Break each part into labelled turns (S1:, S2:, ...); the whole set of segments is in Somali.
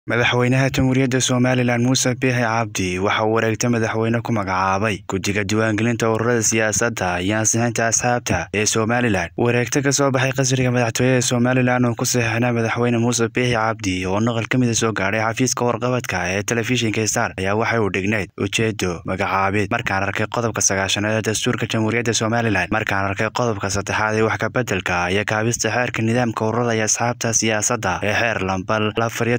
S1: madaxweynaha Jamhuuriyadda Soomaaliland Muuse Biixi Cabdi waxa uu wareegtay madaxweyne ku magacaabay guddiga diiwaangelinta ururada siyaasadda iyo ansixinta asxaabta ee Soomaaliland. Wareegta ka soo baxay qasriga madaxtooyada Soomaaliland oo ku saxiixnaa madaxweyne Muuse Biixi Cabdi oo naqal ka mid ah soo gaaray xafiiska warqabadka ee telefishinka Star ayaa waxay u dhignayd ujeedo magacaabid. Markaan arkay qodobka 9 ee dastuurka Jamhuuriyadda Soomaaliland, markaan arkay qodobka 3 ee wax ka beddelka iyo kaabista xeerka nidaamka ururada iyo asxaabta siyaasadda ee xeer lambal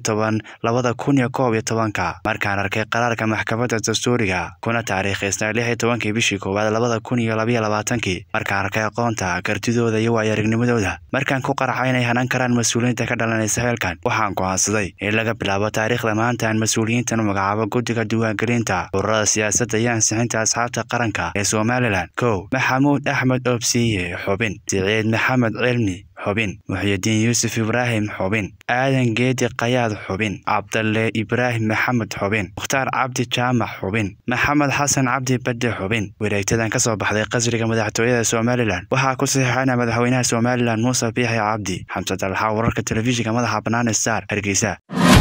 S1: 2011 markaan arkay qaraarka maxkamadda dastuuriga kuna taariikhaysnaa 16 bishii 1 2022 markaan arkay aqoonta kartidooda iyo waayo-aragnimadooda markaan ku qaracay inay hanan karaan mas'uuliyiinta ka dhalanaysa xeelkan, waxaan go'aansaday in laga bilaabo taariikhda maanta aan mas'uuliyiintan u magacaabo guddiga diiwaangelinta ururada siyaasadda iyo ansixinta asxaabta qaranka ee Soomaaliland. 1. Maxamuud Axmed Obsiye xubin, Siciid Maxamed Cilmi xubin, Muxyidiin Yuusuf Ibraahim xubin, Aadan Geedi Qayaad xubin, Cabdalle Ibraahim Maxamed xubin, Mukhtaar Cabdi Jaamac xubin, Maxamed Xasan Cabdi Badde xubin. Wareegtadan ka soo baxday qasriga madaxtooyada Soomaaliland waxaa ku saxiixay madaxweynaha Soomaaliland Muuse Biixi Cabdi. Xamse Dalxa, wararka telefishinka madaxa bannaan Star, Hargeysa.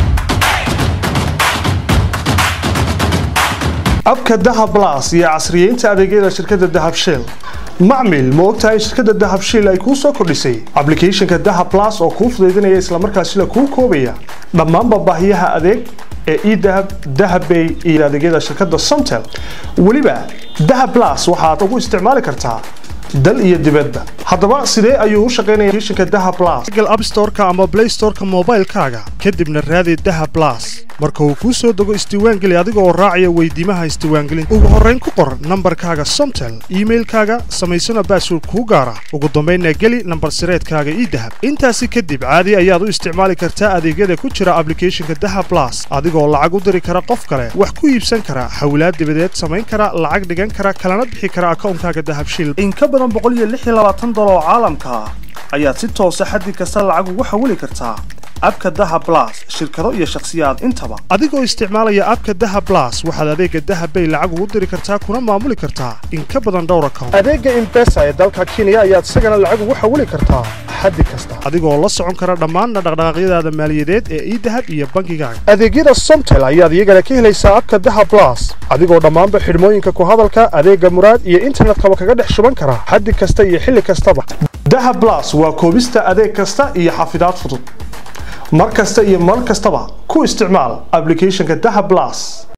S2: abka Dahab Plus iyo casriyeynta adeegyada shirkadda Dahab Shell. macmil ma ogtahay shirkadda Dahab Shell ay ku soo kordhisay applicationka Dahab Plus oo kuu fududeynaya isla markaasina kuu koobaya dhammaan baahiyaha adeeg ee eDahab, Dahab Pay iyo adeegyada shirkadda Somtel. waliba Dahab Plus waxaad ugu isticmaali kartaa dal iyo dibadda. haddaba sidee ayuu u shaqeynayaa applicationka Dahab Plus? Google App Store-ka ama Play Store-ka mobile-kaaga, kadibna raadi Dahab Plus. marka uu ku soo dago isdiiwaangeli adiga oo raacaya weydiimaha isdiiwaangelinta. ugu horreyn ku qor nambarkaaga Somtel, email-kaaga, samaysana password kuu gaara. ugu dambeynna geli nambar sireedkaaga eDahab. intaasi kadib caadi ayaad u isticmaali kartaa adeegyada ku jira applicationka Dahab Plus adigoo lacag u diri kara qof kale, wax ku iibsan kara, hawlaad dibadeed samayn kara, lacag dhigan kara, kalana bixi kara akoonkaaga Dahab Shell. in ka badan $126 oo caalamka ayaad si toos ah xaddi kasta lacag ugu xawili kartaa abka Dahab Plus, shirkado iyo shakhsiyaad intaba. adigoo isticmaalaya abka Dahab Plus waxaad adeega Dahab Pay lacag ugu diri kartaa kuna maamuli kartaa in ka badan dhowr account. adeega M-Pesa ee dalka Kenya ayaad isagana lacag ugu xawili kartaa xaddi kasta adigoo la socon kara dhammaan dhaqdhaqaaqyadaada maaliyadeed ee eDahab iyo bangigaaga. adeegyada Somtel ayaad iyagana ka helaysaa abka Dahab Plus adigoo dhammaanba xidhmooyinka ku hadalka, adeega muraad iyo internetka kaga dhex shuban kara xaddi kasta iyo xilli kastaba. Dahab Plus waa koobista adeeg kasta iyo xafidaad fudud. mar kasta iyo mar kastaba ku isticmaal applicationka Dahab Plus.